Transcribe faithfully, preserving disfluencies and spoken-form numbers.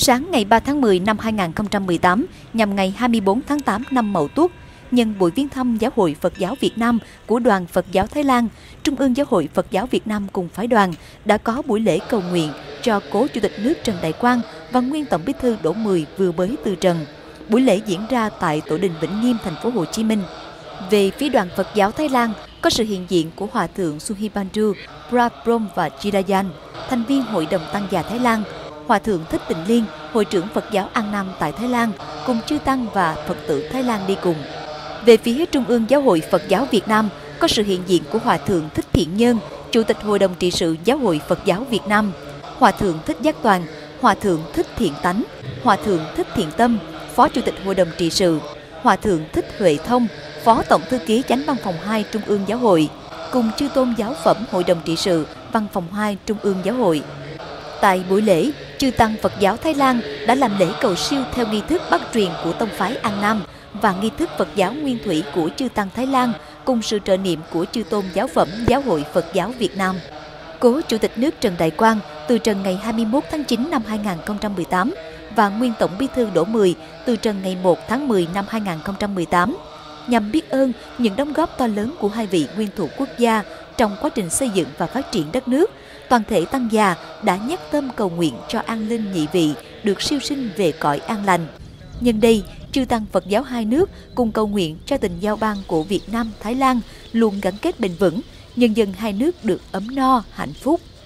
Sáng ngày ba tháng mười năm hai nghìn không trăm mười tám, nhằm ngày hai mươi tư tháng tám năm Mậu Tuất, nhân buổi viếng thăm Giáo hội Phật giáo Việt Nam của Đoàn Phật giáo Thái Lan, Trung ương Giáo hội Phật giáo Việt Nam cùng phái đoàn đã có buổi lễ cầu nguyện cho cố Chủ tịch nước Trần Đại Quang và nguyên Tổng Bí thư Đỗ Mười vừa mới từ trần. Buổi lễ diễn ra tại Tổ đình Vĩnh Nghiêm, thành phố Hồ Chí Minh. Về phía Đoàn Phật giáo Thái Lan, có sự hiện diện của Hòa thượng Suhibandu Prabrom và Chidayan, thành viên Hội đồng Tăng già Thái Lan, Hòa thượng Thích Tịnh Liên, Hội trưởng Phật giáo An Nam tại Thái Lan, cùng chư tăng và Phật tử Thái Lan đi cùng. Về phía Trung ương Giáo hội Phật giáo Việt Nam, có sự hiện diện của Hòa thượng Thích Thiện Nhân, Chủ tịch Hội đồng trị sự Giáo hội Phật giáo Việt Nam, Hòa thượng Thích Giác Toàn, Hòa thượng Thích Thiện Tánh, Hòa thượng Thích Thiện Tâm, Phó Chủ tịch Hội đồng trị sự, Hòa thượng Thích Huệ Thông, Phó Tổng thư ký Chánh văn phòng hai Trung ương Giáo hội, cùng chư tôn giáo phẩm Hội đồng trị sự, Văn phòng hai Trung ương Giáo hội. Tại buổi lễ, chư tăng Phật giáo Thái Lan đã làm lễ cầu siêu theo nghi thức bắt truyền của tông phái An Nam và nghi thức Phật giáo Nguyên Thủy của chư tăng Thái Lan, cùng sự trợ niệm của chư tôn giáo phẩm Giáo hội Phật giáo Việt Nam. Cố Chủ tịch nước Trần Đại Quang từ trần ngày hai mươi mốt tháng chín năm hai nghìn không trăm mười tám và nguyên Tổng Bí thư Đỗ Mười từ trần ngày một tháng mười năm hai nghìn không trăm mười tám, nhằm biết ơn những đóng góp to lớn của hai vị nguyên thủ quốc gia trong quá trình xây dựng và phát triển đất nước. Toàn thể tăng già đã nhắc tâm cầu nguyện cho an linh nhị vị được siêu sinh về cõi an lành. Nhân đây, chư tăng Phật giáo hai nước cùng cầu nguyện cho tình giao ban của Việt Nam, Thái Lan luôn gắn kết bền vững, nhân dân hai nước được ấm no, hạnh phúc.